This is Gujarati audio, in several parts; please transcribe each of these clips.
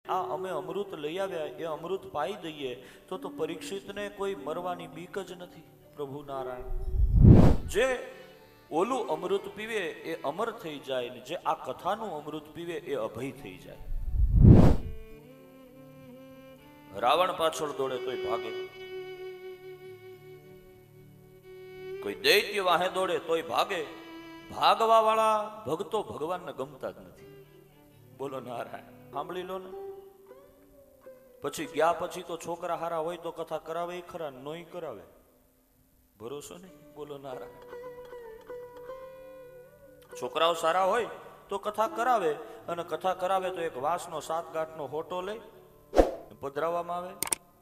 આ અમે અમૃત લઈ આવ્યા એ અમૃત પાઈ દઈએ તો પરીક્ષિતને કોઈ મરવાની બીક જ નથી. પ્રભુ નારાયણ જે ઓલું અમૃત પીવે એ અમર થઈ જાય ને જે આ કથાનું અમૃત પીવે એ અભય થઈ જાય. રાવણ પાછળ દોડે તોય ભાગે, કોઈ દૈત્ય વાહે દોડે તોય ભાગે. ભાગવા વાળા ભક્તો ભગવાનને ગમતા જ નથી. બોલો નારાયણ. સાંભળી લો ને. પછી ગયા પછી તો છોકરા હારા હોય તો કથા કરાવે ખરા, નોય કરાવે. ભરોસો નહીં. બોલો નારાયણ. છોકરાઓ સારા હોય તો કથા કરાવે, અને કથા કરાવે તો એક વાંસનો 7 ગાંઠનો હોટો લઈ પધરાવવામાં આવે.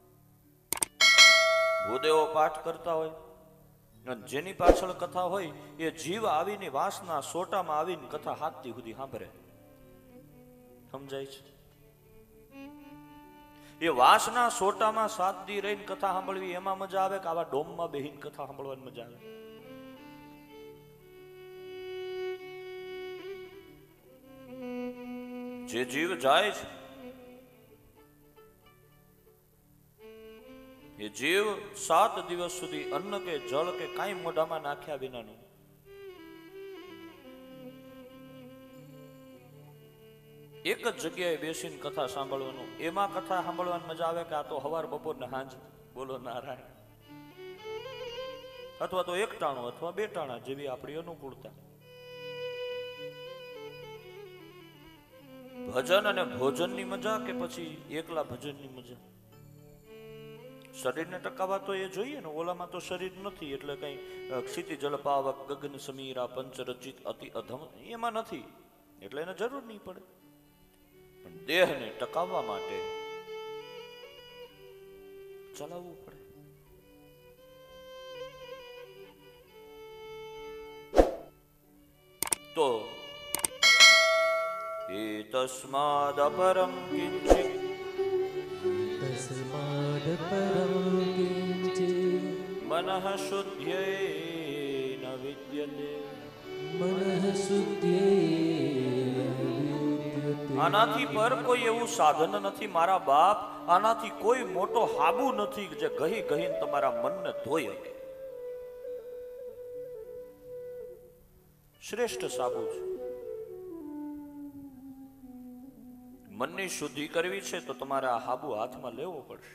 ભૂદેવો પાઠ કરતા હોય, જેની પાછળ કથા હોય એ જીવ આવીને વાંસના સોટામાં આવીને કથા હાથથી સુધી સાંભળે. સમજાય છે? એ વાંસના સોટામાં 7 દી રહીને કથા સાંભળવી એમાં મજા આવે કે આવા ડોમમાં બેહીને કથા સાંભળવાની મજા આવે? જે જીવ જાય છે એ જીવ 7 દિવસ સુધી અન્ન કે જળ કે કાંઈ મોઢામાં નાખ્યા વિનાનું એક જ જગ્યાએ બેસીને કથા સાંભળવાનું. એમાં કથા સાંભળવાની મજા આવે કે આ તો હવાર બપોર ને સાંજ. બોલો નારાયણ. અથવા તો 1 ટાણું અથવા 2 ટાણા જેવી આપણી અનુકૂળતા. ભજન અને ભોજનની મજા કે પછી એકલા ભજનની મજા? શરીરને ટકાવવા તો એ જોઈએ ને. ઓલામાં તો શરીર નથી એટલે કઈ ક્ષિતિ જળ પાવક ગગન સમીરા પંચરચિત અતિ અધમ એમાં નથી એટલે એને જરૂર નહીં પડે. પણ દેહને ટકાવવા માટે ચલાવવું પડે. તો તસ્માદ પરમ કિંચિત મનઃ શુદ્ધ્યેન વિદ્યતે. આનાથી પર કોઈ એવું સાધન નથી મારા બાપ, આનાથી કોઈ મોટો હાબુ નથી જે ગહી ગહીને તમારા મનને ધોઈ શકે. શ્રેષ્ઠ સાબુ છે. મનની શુદ્ધિ કરવી છે તો તમારે આ હાબુ હાથમાં લેવો પડશે.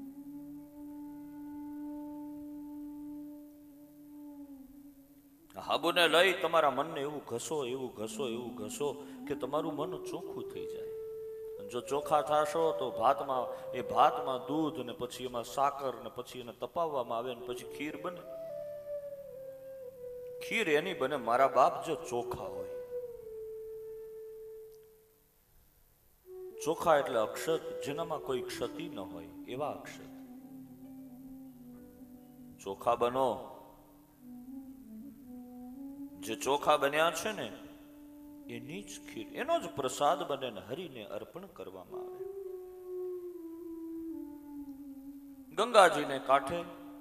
હાબુને લઈ તમારા મનને એવું ઘસો એવું ઘસો એવું ઘસો કે તમારું મન ચોખ્ખું થઈ જાય. જો ચોખ્ખા થશો તો ભાતમાં દૂધ ને પછી એમાં સાકર ને પછી એને તપાવવામાં આવે ને પછી ખીર બને. ખીર એની બને મારા બાપ જો ચોખા હોય. ચોખા એટલે અક્ષત, જેનામાં કોઈ ક્ષતિ ન હોય એવા અક્ષત. ચોખા બનો. જે ચોખા બન્યા છે ને એની જ ખીર, એનો જ પ્રસાદ બને ને હરિને અર્પણ કરવામાં આવે. ગંગાજીને કાંઠે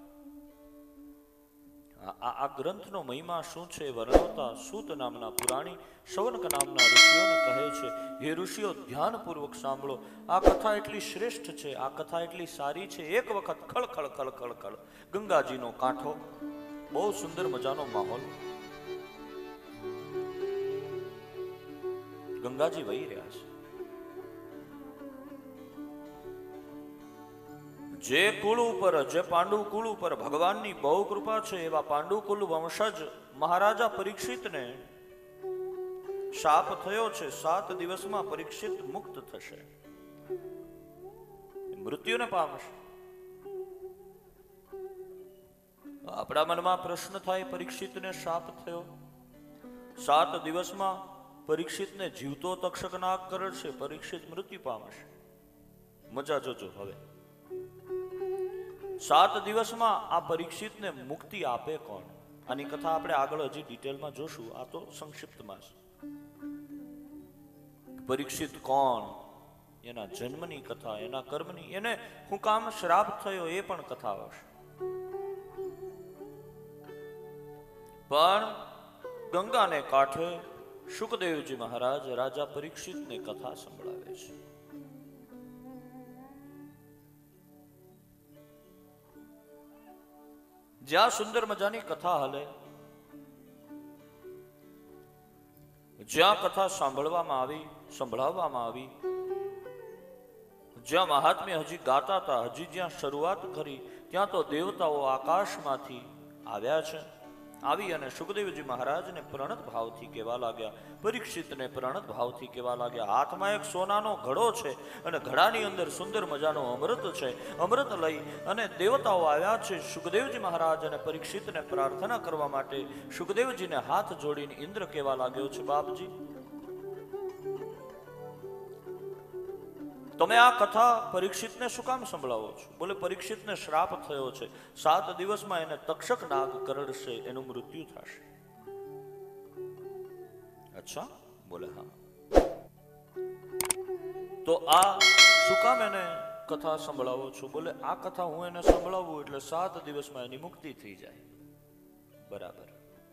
આ ગ્રંથનો મહિમા શું છે વર્ણવતા સૂત નામના પુરાણી શૌનક નામના ઋષિઓને કહે છે, હે ઋષિઓ ધ્યાનપૂર્વક સાંભળો. આ કથા એટલી શ્રેષ્ઠ છે, આ કથા એટલી સારી છે. એક વખત ખળ ખળ ખળ ખળ ખળ ગંગાજીનો કાંઠો, બહુ સુંદર મજાનો માહોલ. ગંગાજી વહી રહ્યા છે. જે કુળ ઉપર, જે પાંડુ કુળ ઉપર ભગવાનની બહુ કૃપા છે એવા પાંડુ કુલ વંશજ મહારાજા પરીક્ષિતને શાપ થયો છે. 7 દિવસમાં પરીક્ષિત મુક્ત થશે, મૃત્યુને પામશે. આપણા મનમાં પ્રશ્ન થાય, પરીક્ષિતને શાપ થયો, 7 દિવસમાં પરીક્ષિતને જીવતો તક્ષક નાગ કરશે, પરીક્ષિત મૃત્યુ પામશે. મજા જોજો. હવે 7 દિવસમાં આ પરીક્ષિતને મુક્તિ આપે કોણ? આની કથા આપણે આગળ હજી ડિટેલમાં જોશું. આ તો સંક્ષિપ્તમાં છે. પરીક્ષિત કોણ, એના જન્મની કથા, એના કર્મની, એને હું કામ શ્રાપ થયો એ પણ કથા આવશે. પણ ગંગાને કાંઠે શુકદેવજી મહારાજ રાજા પરીક્ષિતને કથા સંભળાવે છે. જ્યાં સુંદર મજાની કથા હાલે, જ્યાં કથા સાંભળવામાં આવી, સંભળાવવામાં આવી, જ્યાં મહાત્મ્ય હજી ગાતા હતા, હજી જ્યાં શરૂઆત કરી, ત્યાં તો દેવતાઓ આકાશમાંથી આવ્યા છે. આવી અને સુખદેવજી મહારાજને પ્રણત ભાવથી કહેવા લાગ્યા, પરીક્ષિતને પ્રણત ભાવથી કહેવા લાગ્યા. હાથમાં એક સોનાનો ઘડો છે અને ઘડાની અંદર સુંદર મજાનો અમૃત છે. અમૃત લઈ અને દેવતાઓ આવ્યા છે સુખદેવજી મહારાજ અને પરીક્ષિતને પ્રાર્થના કરવા માટે. સુખદેવજીને હાથ જોડીને ઇન્દ્ર કહેવા લાગ્યો છે, બાપજી, તમે આ કથા પરીક્ષિતને શું કામ સંભળાવો છો? બોલે, પરીક્ષિતને શ્રાપ થયો છે, 7 દિવસમાં એને તક્ષક નાગ કરડશે, એનું મૃત્યુ થશે. અચ્છા, બોલે હા. તો આ શું કામ એને કથા સંભળાવો છો? બોલે, આ કથા હું એને સંભળાવું એટલે 7 દિવસમાં એની મુક્તિ થઈ જાય. બરાબર.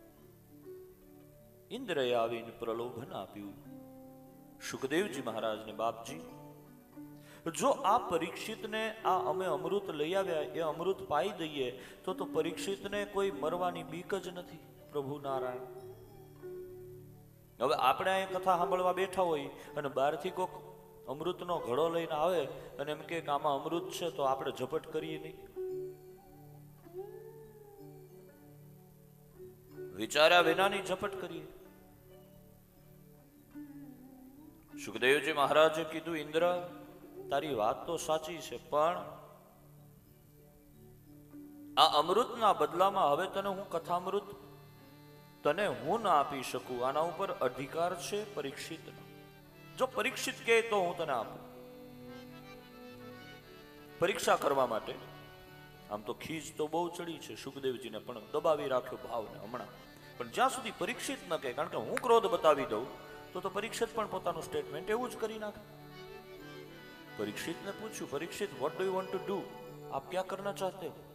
ઇન્દ્રએ આવીને પ્રલોભન આપ્યું સુખદેવજી મહારાજને, બાપજી, જો આ પરીક્ષિતને આ અમે અમૃત લઈ આવ્યા એ અમૃત પાઈ દઈએ તો પરીક્ષિતને કોઈ મરવાની બીક જ નથી. પ્રભુ નારાયણ, હવે આપણે અહીં કથા સાંભળવા બેઠા હોય અને બહારથી કોઈક અમૃતનો ઘડો લઈને આવે અને એમ કે આમાં અમૃત છે, તો આપણે ઝપટ કરીએ નહીં? વિચાર્યા વિનાની ઝપટ કરીએ. સુખદેવજી મહારાજે કીધું, ઇન્દ્ર, તારી વાત તો સાચી છે, પણ આ અમૃતના બદલામાં હવે તને હું કથામૃત તને હું ના આપી શકું. આના ઉપર અધિકાર છે પરીક્ષિતનો. જો પરીક્ષિત કહે તો હું તને આપું. પરીક્ષા કરવા માટે આમ તો ખીજ તો બહુ ચડી છે સુખદેવજીને, પણ દબાવી રાખ્યો ભાવને હમણાં. પણ જ્યાં સુધી પરીક્ષિત ન કહે, કારણ કે હું ક્રોધ બતાવી દઉં તો પરીક્ષિત પણ પોતાનું સ્ટેટમેન્ટ એવું જ કરી નાખે. परीक्षित ने पूछू, Parikshit what do you want to do, आप क्या करना चाहते हो?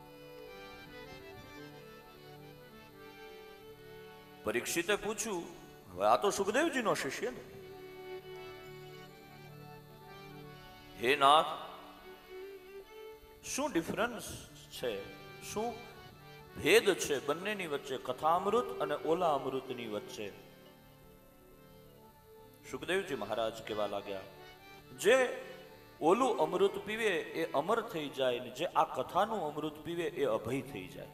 परीक्षिते पूछू, હવે આ તો સુખદેવજી નો શિષ્ય ને, હે નાથ, શું ડિફરન્સ છે, શું ભેદ છે બંનેની વચ્ચે, કથામૃત અને ઓલા અમૃતની વચ્ચે? સુખદેવજી મહારાજ કહેવા લાગ્યા, જે ઓલું અમૃત પીવે એ અમર થઈ જાય ને જે આ કથાનું અમૃત પીવે એ અભય થઈ જાય.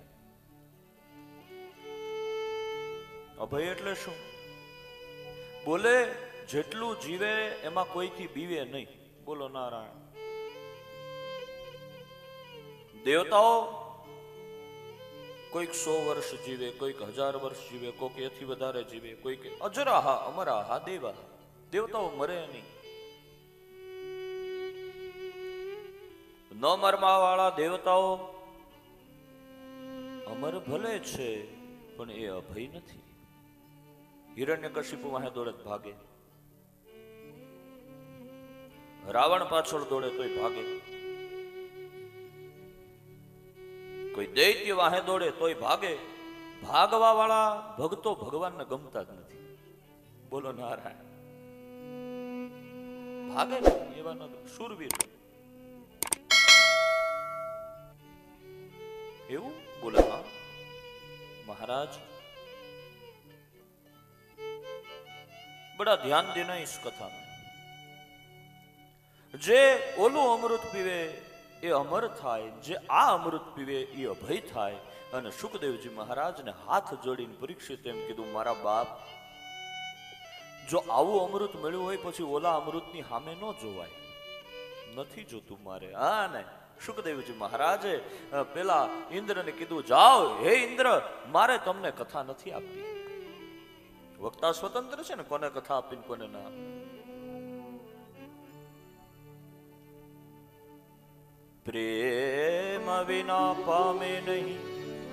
અભય એટલે શું? બોલે, જેટલું જીવે એમાં કોઈથી બીવે નહીં. બોલો નારાયણ. દેવતાઓ કોઈક 100 વર્ષ જીવે, કોઈક 1000 વર્ષ જીવે, કોઈક એથી વધારે જીવે, કોઈક અજરાહા અમરાહા દેવા. દેવતાઓ મરે નહીં. ન મરવા વાળા દેવતાઓ અમર ભલે છે પણ એ અભય નથી. હિરણ્યકશિપુ વાહે દોડે ભાગે, રાવણ પાછળ દોડે તોય ભાગે, કોઈ દૈત્ય વાહે દોડે તોય ભાગે. ભાગવા વાળા ભક્તો ભગવાનને ગમતા જ નથી. બોલો નારાયણ. ભાગે નહીં એવા ન શૂરવીર એવું બોલે. હા महाराज, बड़ा ध्यान देना इस कथा में. जे ओलू अमृत पीवे ए अमर थाय, जे आ अमृत पीवे ए अभय थाय. અને સુખદેવજી મહારાજને હાથ જોડીને પરીક્ષિત એમ કીધું, મારા બાપ, જો આવું અમૃત મળ્યું હોય પછી ઓલા અમૃતની સામે ન જોવાય, નથી જોતું મારે. હા ને, સુખદેવજી મહારાજે પેલા ઇન્દ્રને કીધું, જાઓ હે ઇન્દ્ર, મારે તમને કથા નથી આપવી. વક્તા સ્વતંત્ર છે ને, કોને કથા આપીને કોને ના આપી. પ્રેમ વિના પામે નહીં,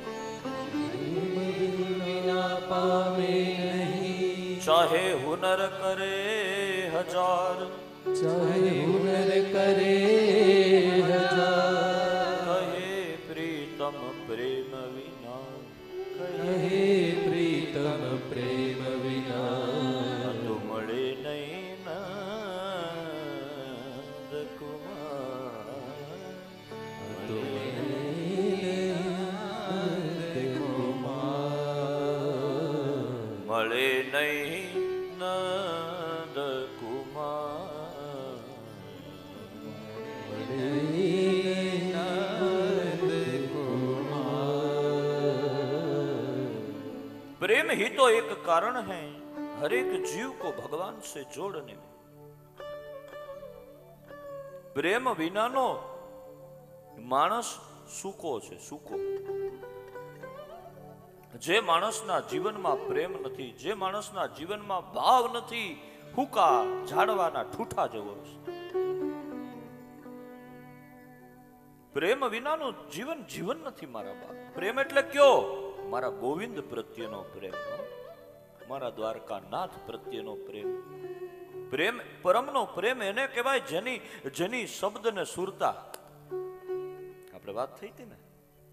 ચાહે હુનર કરે હજાર, ચાહે હુનર કરે હજાર. કહે પ્રીતમ પ્રેમ વિના, કહે પ્રીતમ પ્રેમ વિના, તો મળે નહીં નંદ કુમાર, તો મળે મળે નહીં નંદ કુમાર. प्रेम ही तो एक कारण है हर एक जीव को भगवान से जोड़ने में. प्रेम વિનાનો માણસ સૂકો છે, સૂકો. જે માણસના જીવનમાં પ્રેમ નથી, જે માણસના જીવનમાં ભાવ નથી, હુકા ઝાડવાના ઠૂઠા જેવો છે. પ્રેમ વિનાનું જીવન જીવન નથી મારા બાપ. પ્રેમ એટલે કયો? મારા ગોવિંદ પ્રત્યેનો પ્રેમ, મારા દ્વારકાનાથ પ્રત્યેનો પ્રેમ. પ્રેમ પરમનો પ્રેમ એને કહેવાય જેની જેની શબ્દ ને સુરતા. આપણે વાત થઈ હતી ને,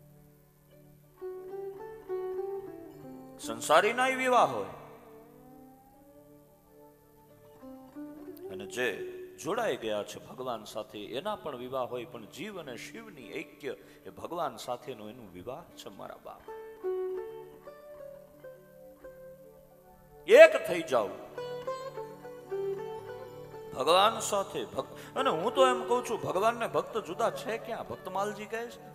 સંસારીના વિવાહ હોય અને જે જોડાઈ ગયા છે ભગવાન સાથે એના પણ વિવાહ હોય, પણ જીવ અને શિવની ઐક્ય એ ભગવાન સાથેનો એનું વિવાહ છે મારા બાપ. એક થઈ જાવ ભગવાન સાથે. અને હું તો એમ કહું છું, ભગવાનને ભક્ત જુદા છે ક્યાં? ભક્તમાલજી કહે છે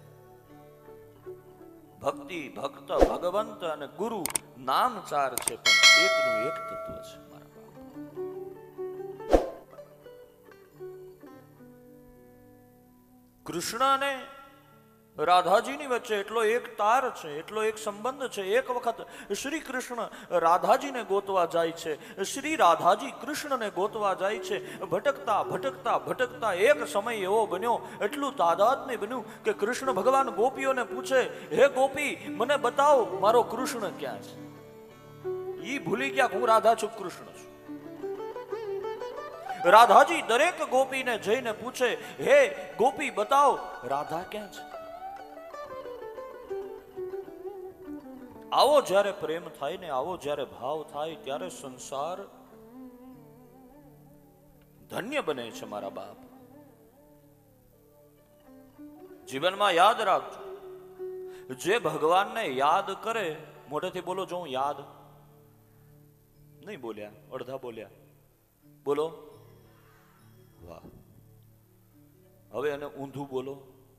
ભક્તિ, ભક્ત, ભગવંત અને ગુરુ નામ ચાર છે, પણ એકનું એક તત્વ છે મારા બાપ. કૃષ્ણ અને રાધાજીની વચ્ચે એટલો એક તાર છે, એટલો એક સંબંધ છે. એક વખત શ્રી કૃષ્ણ રાધાજીને ગોતવા જાય છે, શ્રી રાધાજી કૃષ્ણને ગોતવા જાય છે. ભટકતા ભટકતા ભટકતા એક સમય એવો બન્યો, એટલું તાદાત્મ્ય બન્યું કે કૃષ્ણ ભગવાન ગોપીઓને પૂછે, હે ગોપી મને બતાવો મારો કૃષ્ણ ક્યાં છે. ઈ ભૂલી ગયા હું રાધા છું, કૃષ્ણ છું. રાધાજી દરેક ગોપીને જઈને પૂછે, હે ગોપી બતાવો રાધા ક્યાં છે. આવો જ્યારે પ્રેમ થાય ને, આવો જ્યારે ભાવ થાય, ત્યારે સંસાર ધન્ય બને છે મારા બાપ. જીવનમાં યાદ રાખજો, જે ભગવાનને યાદ કરે, મોઢેથી બોલો જો હું યાદ, નહીં બોલ્યા, અડધા બોલ્યા, બોલો વાહ. હવે એને ઊંધું બોલો,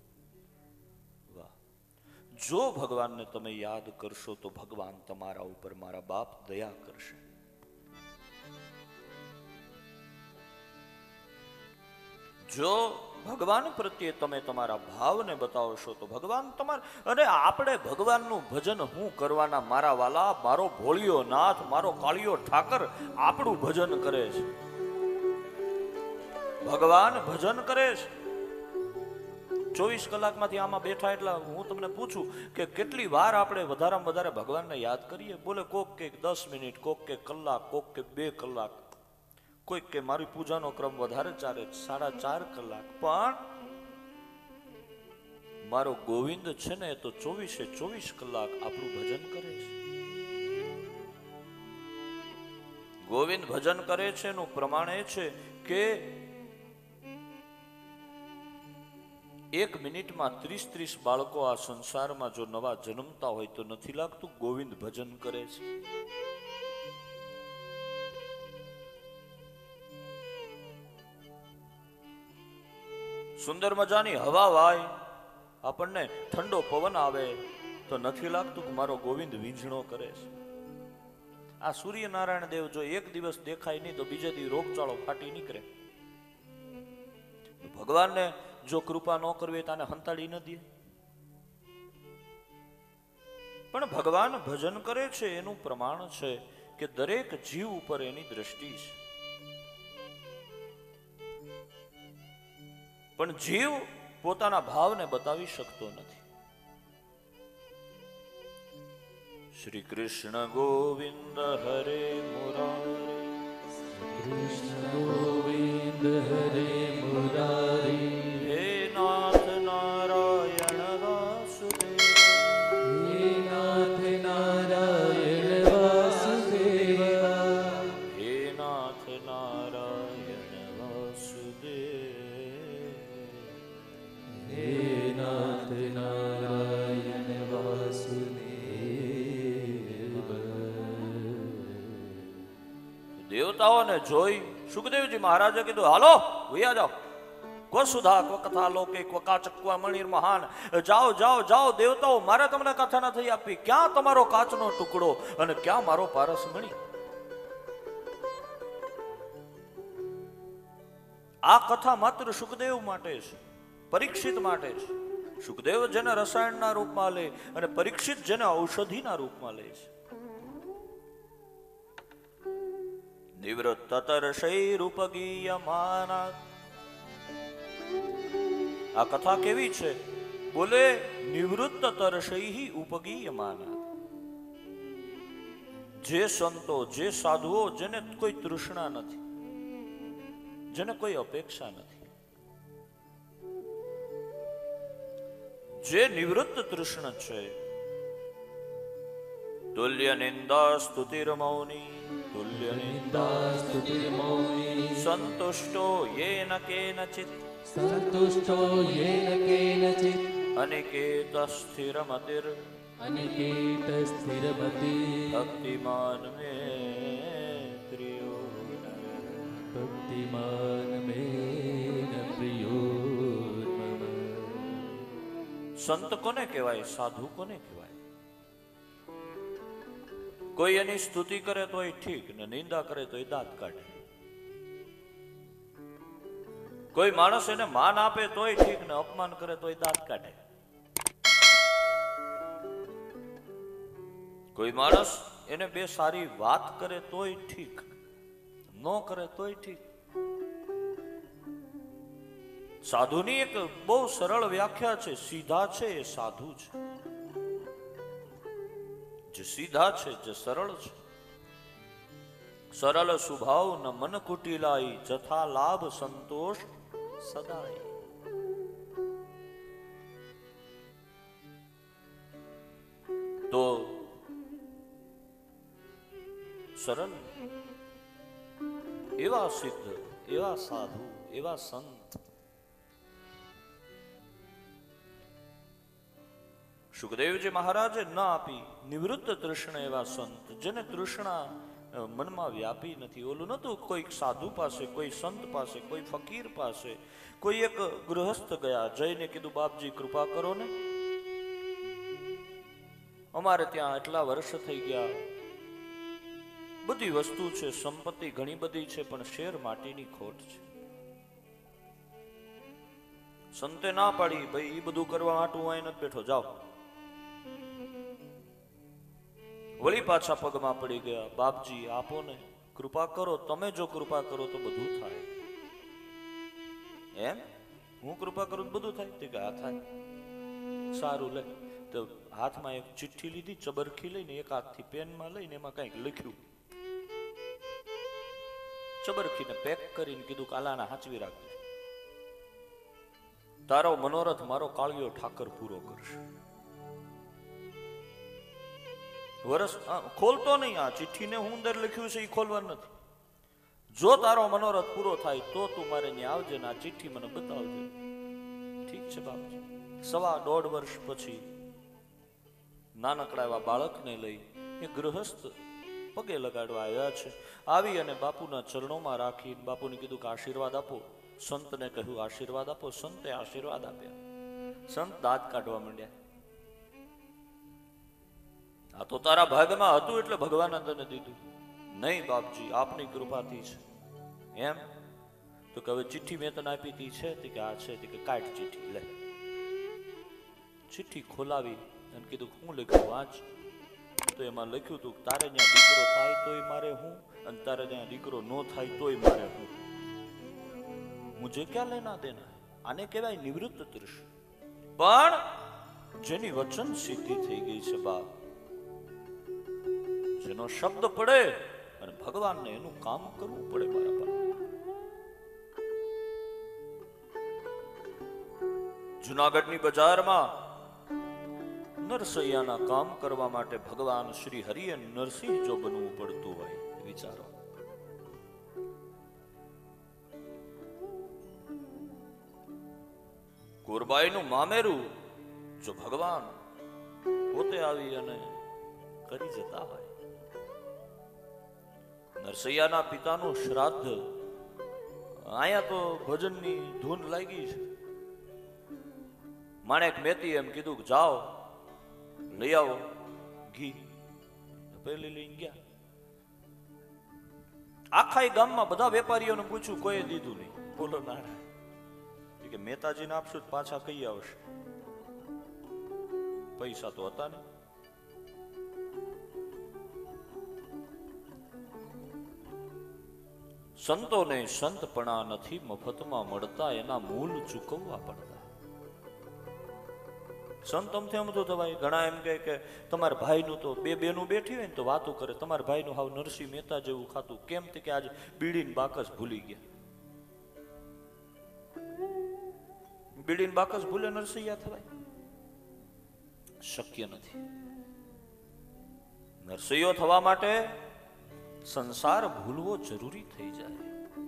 જો ભગવાનને તમે યાદ કરશો તો ભગવાન તમારા ઉપર મારા બાપ દયા કરશે. જો ભગવાન પ્રત્યે તમે તમારા ભાવને બતાવશો તો ભગવાન તમારા. અને આપણે ભગવાનનું ભજન હું કરવાના મારા વાલા, મારો ભોળિયો નાથ, મારો કાળિયો ઠાકર આપણું ભજન કરે છે. ભગવાન ભજન કરે છે. 24 કલાકમાંથી આમાં બેઠા એટલા હું તમને પૂછું કે કેટલી વાર આપણે વધારેમાં વધારે ભગવાનને યાદ કરીએ? બોલે કોક કે 10 મિનિટ, કોક કે કલાક, કોક કે 2 કલાક, કોઈક કે મારી પૂજાનો ક્રમ વધારે ચાલે 4.5 કલાક. પણ મારો ગોવિંદ છે ને, તો 24 કલાક આપણું ભજન કરે છે. ગોવિંદ ભજન કરે છે એનું પ્રમાણ એ છે કે 1 મિનિટમાં 30 બાળકો આ સંસારમાં જો નવા જન્મતા હોય તો નથી લાગતું ગોવિંદ ભજન કરે છે. સુંદર મજાની હવા વાય, આપણને ઠંડો પવન આવે તો નથી લાગતું કે મારો ગોવિંદ વીંઝણો કરે છે. આ સૂર્યનારાયણ દેવ જો એક દિવસ દેખાય નહીં તો બીજે દી રોગચાળો ફાટી નીકળે. ભગવાનને જો કૃપા ન કરવી તાને હંતાડી ન દે. પણ ભગવાન ભજન કરે છે એનું પ્રમાણ છે કે દરેક જીવ ઉપર એની દ્રષ્ટિ છે. પણ જીવ પોતાના ભાવને બતાવી શકતો નથી. શ્રી કૃષ્ણ ગોવિંદ હરે મુરારી, કૃષ્ણ ગોવિંદ હરે મુરારી, હે નાથ નારાયણ વાસુદેવ, હે નાથ નારાયણ વાસુદેવ, હે નાથ નારાયણ વાસુદેવ, હે નાથ નારાયણ વાસુદેવ. અને જોઈ સુખદેવજી મહારાજે કીધું હાલો વયા જાઓ. ક્વ સુધા ક્વ કથા લોકે ક્વ કાચક્વા મણિર મહાન. જાઓ જાઓ જાઓ દેવતાઓ, મારે તમને કથા નથી આપી. ક્યાં તમારો કાચનો ટુકડો અને ક્યાં મારો પારસ મણી? આ કથા માત્ર સુખદેવ માટે છે, પરીક્ષિત માટે છે. સુખદેવ જેને રસાયણના રૂપમાં લે અને પરીક્ષિત જેને ઔષધિના રૂપમાં લે છે. નિવૃત્ત તર્ષૈરુપગીયમાના. આ કથા કેવી છે? બોલે નિવૃત્ત તર્ષૈ ઉપગીયમાના. જે સંતો, જે સાધુઓ જેને કોઈ તૃષ્ણા નથી, જેને કોઈ અપેક્ષા નથી, જે નિવૃત્ત તૃષ્ણ છે. તુલ્ય નિંદા સ્તુતિર મૌની, તુલ્ય નિંદા સ્તુતિર મૌની, સંતુષ્ટો યેન કેનચિત, સંતુષ્ટો યેન કેનચિત, અનિકેત સ્થિરમતિર, અનિકેત સ્થિરમતી, ભક્તિમાન મે પ્રિયો, ભક્તિમાન મે પ્રિયો મમ. સંત કોને કહેવાય? સાધુ કોને કહેવાય? કોઈ એની સ્તુતિ કરે તોય ઠીક ને નિંદા કરે તોય દાંત કાઢે. કોઈ માણસ એને માન આપે તોય ઠીક ને અપમાન કરે તોય દાંત કાઢે. કોઈ માણસ એને બે સારી વાત કરે તોય ઠીક, ન કરે તોય ઠીક. સાધુની એક બહુ સરળ વ્યાખ્યા છે. સીધા છે એ સાધુ છે. જે સીધા છે, જે સરળ છે. સરળ સ્વભાવ ન મન કુટિલાઈ, જથા લાભ સંતોષ સદાય. તો સરળ એવા સિદ્ધ, એવા સાધુ, એવા સંત. સુખદેવજી મહારાજે ન આપી. નિવૃત્ત તૃષ્ણ એવા સંત, જેને તૃષ્ણા મનમાં વ્યાપી નથી. ઓલું નતું કોઈ સાધુ પાસે, કોઈ સંત પાસે, કોઈ ફકીર પાસે. કોઈ એક ગૃહસ્થ ગયા, જઈને કીધું બાપજી કૃપા કરો ને, અમારે ત્યાં એટલા વર્ષ થઈ ગયા, બધી વસ્તુ છે, સંપત્તિ ઘણી બધી છે, પણ શેર માટીની ખોટ છે. સંતે ના પાડી, ભાઈ એ બધું કરવા માટે હું અહીં નથી બેઠો, જાઓ. વળી પાછા પગમાં પડી ગયા, બાપજી આપો ને, કૃપા કરો, તમે જો કૃપા કરો તો બધું થાય. એમ હું કૃપા કરું તો બધું થાય? તે કે હા થાય. સારું, લે. તો હાથમાં એક ચિઠ્ઠી લીધી, ચબરખી લઈને, એક હાથથી પેનમાં લઈને એમાં કંઈક લખ્યું. ચબરખીને પેક કરીને કીધું કાલાના હાચવી રાખજો. તારો મનોરથ મારો કાળિયો ઠાકર પૂરો કરશે. વરસ ખોલતો નહીં. આ ચિઠ્ઠીને હું અંદર લખ્યું છે એ ખોલવાનું નથી. જો તારો મનોરથ પૂરો થાય તો તું મારે ત્યાં આવજે ને આ ચિઠ્ઠી મને બતાવજે. ઠીક છે બાપજી. 1.5 વર્ષ પછી નાનકડા એવા બાળકને લઈ એ ગૃહસ્થ પગે લગાડવા આવ્યા છે. આવી અને બાપુના ચરણોમાં રાખી બાપુને કીધું કે આશીર્વાદ આપો. સંતને કહ્યું આશીર્વાદ આપો. સંતે આશીર્વાદ આપ્યા. સંત દાંત કાઢવા માંડ્યા. આ તો તારા ભાગમાં હતું એટલે ભગવાને તને દીધું. નહીં બાપજી, આપની કૃપાથી છે. એમ તો કે હવે ચિઠ્ઠી મેં તને આપી હતી છે? તે કે આ છે. તે કે કાઢ ચિઠ્ઠી, લે. ચિઠ્ઠી ખોલાવી અને કીધું હું લખ્યું વાંચ. તો એમાં લખ્યું હતું તારે ત્યાં દીકરો થાય તોય મારે હું, અને તારે ત્યાં દીકરો ન થાય તોય મારે હું. મુझे क्या लेना देना? આને કહેવાય નિવૃત્ત તૃષ્ણ. પણ જેની વચન સિદ્ધિ થઈ ગઈ છે બાપ, જેનો શબ્દ પડે અને ભગવાનને એનું કામ કરવું પડે મારા બાપ. જુનાગઢની બજારમાં નરસૈયાના કામ કરવા માટે ભગવાન શ્રી હરિએ નરસિંહ જો બનવું પડતું હોય, વિચારો. કુરબાઈનું મામેરું જો ભગવાન પોતે આવી અને કરી જતા હોય, નરસૈયાના પિતાનું શ્રાદ્ધ, અહીંયા તો ભજનની ધૂન લાગી છે. માણેક મહેતી એમ કીધું કે જાઓ લઈ આવો ઘી. પેલી લઈને ગયા. આખા ગામમાં બધા વેપારીઓને પૂછ્યું, કોઈએ દીધું નહીં. બોલો નારાયણ કે મહેતાજીને આપશું તો પાછા કઈ આવશે, પૈસા તો હતા ને. સંતોને સંતપણા નથી મફતમાં મળતા, એના મૂલ ચૂકવવા પડતા. સંત અમથી અમથું થવાય. ઘણા એમ કહે કે તમારા ભાઈનું તો બે બેનું બેઠી હોય ને તો વાતો કરે, તમારા ભાઈનું હાવ નરસિંહ મહેતા જેવું ખાતું કેમ? કે આજે બીડીને બાકસ ભૂલી ગયા. બીડીને બાકસ ભૂલે નરસિંહયા થવાય? શક્ય નથી. નરસિંહો થવા માટે સંસાર ભૂલવો જરૂરી થઈ જાય.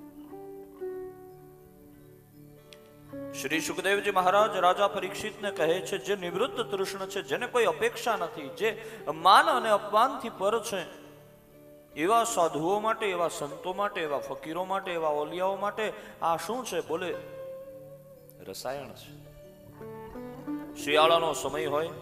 શ્રી સુખદેવજી મહારાજ રાજા પરીક્ષિતને કહે છે, જે નિવૃત્ત તૃષ્ણ છે, જેને કોઈ અપેક્ષા નથી, જે માન અને અપમાનથી પર છે, એવા સાધુઓ માટે, એવા સંતો માટે, એવા ફકીરો માટે, એવા ઓલિયાઓ માટે આ શું છે? બોલે રસાયણ છે. શિયાળાનો સમય હોય,